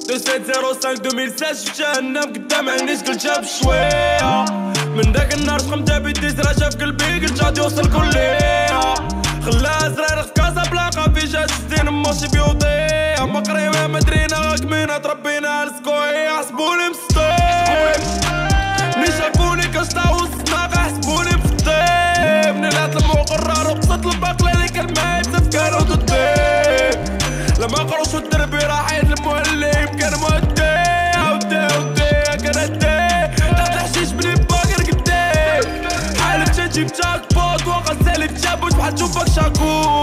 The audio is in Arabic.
2016 في جهنم قدام عينيش قلت جاب شوية. من داك النهار سخمت بيدي رجع في قلبي قلت غادي يوصل كلية. خلاها زرير في كازابلانكا في جات الدين ماشي بيوضيع. مقريمة مدرينا غاكمينا تربينا لسكوية. حسبوني مسطيب ملي شافوني كنشطا وسطنا حسبوني بفطيب. منين هاد المقرر وقصة الباقلة اللي كان مايت كانوا ضدي. لما قروش الدربي راحين المعلم كان مودي. ودي كان هدي تحت الحشيش بلي باقر قدي. حالك تجيب جاك بوت وغزالي تجابوت بحال تشوفك شاكوت.